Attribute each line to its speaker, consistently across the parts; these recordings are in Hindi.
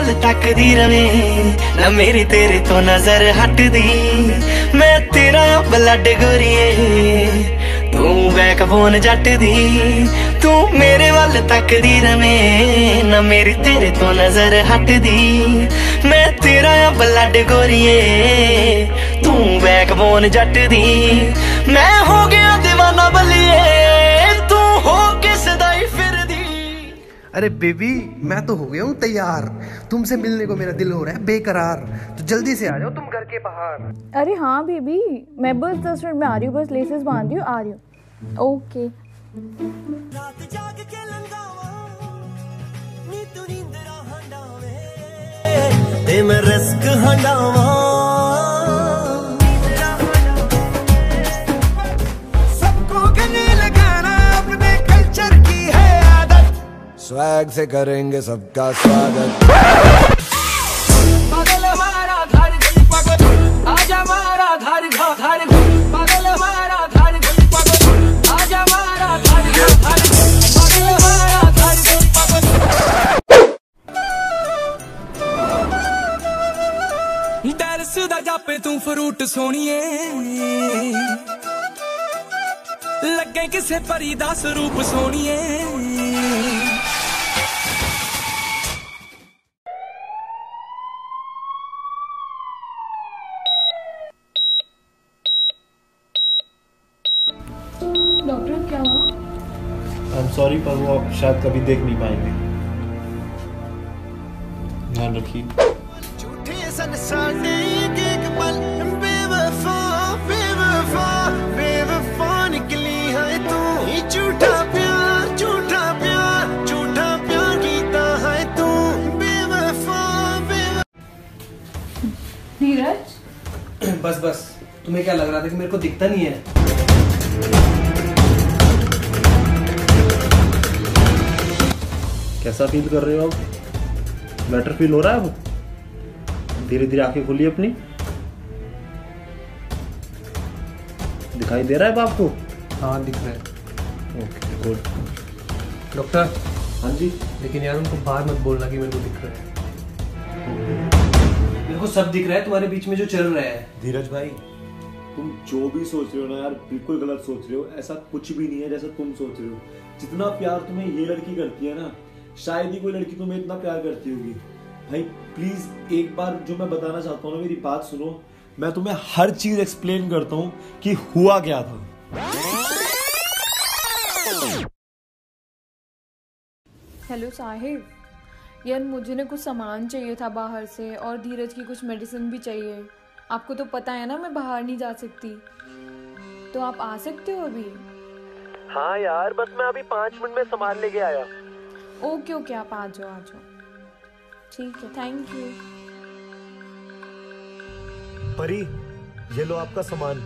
Speaker 1: ਵੱਲ ਤੱਕਦੀ ਰਵੇਂ ਨਾ ਮੇਰੀ ਤੇਰੇ ਤੋਂ ਨਜ਼ਰ ਹਟਦੀ। ਮੈਂ ਤੇਰਾ ਬਲੱਡ ਗੋਰੀਏ ਤੂੰ ਬੈਕਬੋਨ ਜੱਟ ਦੀ। ਤੂੰ ਮੇਰੇ ਵੱਲ ਤੱਕਦੀ ਰਵੇਂ ਨਾ ਮੇਰੀ ਤੇਰੇ ਤੋਂ ਨਜ਼ਰ ਹਟਦੀ। ਮੈਂ ਤੇਰਾ ਬਲੱਡ ਗੋਰੀਏ ਤੂੰ ਬੈਕਬੋਨ ਜੱਟ ਦੀ। ਮੈਂ ਹੋ ਗਿਆ दीवाना बलिए तू हो किस दाई फिर दी।
Speaker 2: अरे बेबी मैं तो हो गया हूँ तैयार, तुमसे मिलने को मेरा दिल हो रहा है बेकरार, तो जल्दी से आ जाओ तुम घर के बाहर।
Speaker 3: अरे हाँ बेबी मैं बस 10 मिनट में आ रही हूँ, बस लेसेस बांध रही हूँ, आ रही हूँ। ओके। रात जाग के लंगावा नी तू नींदरा हंडावे ते मैं रिस्क हंडावा।
Speaker 4: स्वैग से करेंगे सबका स्वागत।
Speaker 1: पागल हमारा धार पागल आजा मारा धार धार पागल हमारा धार पागल आजा मारा धार धार पागल हमारा धार पागल। डर सुदा जापे तू फ्रूट सोनिए लगे किसे परी दा स्वरूप सोनिए।
Speaker 3: डॉक्टर क्या हुआ?
Speaker 5: आई एम सॉरी पर वो आप शायद कभी देख नहीं पाएंगे। ध्यान रखिए।
Speaker 1: निकली है तू झूठा प्यार झूठा प्यार झूठा प्यार कीता है तू बेवफा।
Speaker 3: धीरज
Speaker 2: बस बस, तुम्हें क्या लग रहा था कि मेरे को दिखता नहीं है?
Speaker 5: कैसा फील कर रहे हो आप? बेटर फील हो रहा है अब? धीरे धीरे आंखें खोलिए अपनी। दिखाई दे रहा है अब आपको?
Speaker 2: हाँ दिख रहा है।
Speaker 5: Okay good.
Speaker 2: डॉक्टर।
Speaker 5: हाँ जी।
Speaker 2: लेकिन यार उनको बाहर मत बोलना कि मेरे को दिख रहा है। मेरे को सब दिख रहा है तुम्हारे बीच में जो चल रहा है।
Speaker 5: धीरज भाई तुम जो भी सोच रहे हो ना यार बिल्कुल गलत सोच रहे हो। ऐसा कुछ भी नहीं है जैसा तुम सोच रहे हो। जितना प्यार तुम्हें ये लड़की करती है ना शायद ही कोई लड़की तुम्हें इतना प्यार करती होगी। भाई प्लीज एक बार जो मैं बताना चाहता हूँ ना मेरी बात सुनो। मैं तुम्हें हर चीज एक्सप्लेन करता हूँ कि हुआ क्या था।
Speaker 3: हेलो साहिब, यार मुझे ना कुछ सामान चाहिए था बाहर से और धीरज की कुछ मेडिसिन भी चाहिए। आपको तो पता है ना मैं बाहर नहीं जा सकती, तो आप आ सकते हो अभी?
Speaker 2: हाँ यार बस मैं अभी 5 मिनट में सामान लेके आया।
Speaker 3: ओके ओके आप आ जाओ आ जाओ। ठीक है थैंक यू।
Speaker 5: परी ये लो आपका सामान।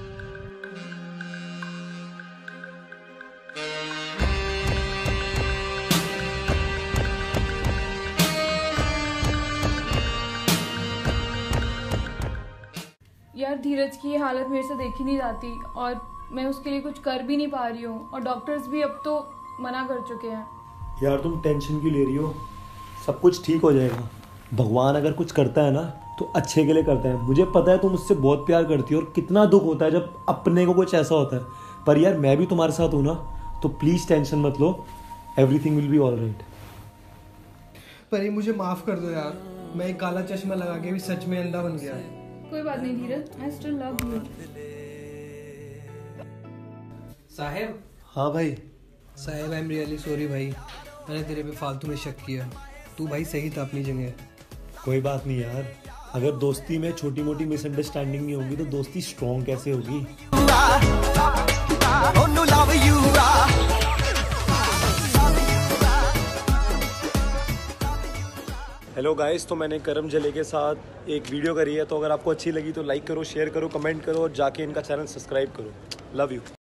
Speaker 3: यार धीरज की ये हालत मेरे से देखी नहीं जाती और मैं उसके लिए कुछ कर भी नहीं पा रही हूँ और डॉक्टर्स भी अब तो मना कर चुके हैं।
Speaker 5: यार तुम टेंशन क्यों ले रही हो? सब कुछ ठीक हो जाएगा। भगवान अगर कुछ करता है ना तो अच्छे के लिए करता है। मुझे पता है तुम मुझसे बहुत प्यार करती हो और कितना दुख होता है जब अपने को कुछ ऐसा होता है, पर यार मैं भी तुम्हारे साथ हूँ ना, तो प्लीज टेंशन मत लो। Everything will be all right.
Speaker 2: पर ये मुझे माफ कर दो यार, मैं एक काला चश्मा लगा के भी सच में अंधा बन गया।
Speaker 3: कोई बात नहीं Dheeraj, I still love you.
Speaker 2: Sahib.
Speaker 5: हाँ भाई।
Speaker 2: Sahib I am really sorry भाई, मैंने तेरे पे फालतू में शक किया। तू भाई सही था अपनी जगह।
Speaker 5: कोई बात नहीं यार, अगर दोस्ती में छोटी मोटी मिसअंडरस्टैंडिंग नहीं होगी तो दोस्ती स्ट्रॉन्ग कैसे होगी? हेलो गाइस, तो मैंने करम जले के साथ एक वीडियो करी है, तो अगर आपको अच्छी लगी तो लाइक करो, शेयर करो, कमेंट करो और जाके इनका चैनल सब्सक्राइब करो। Love you.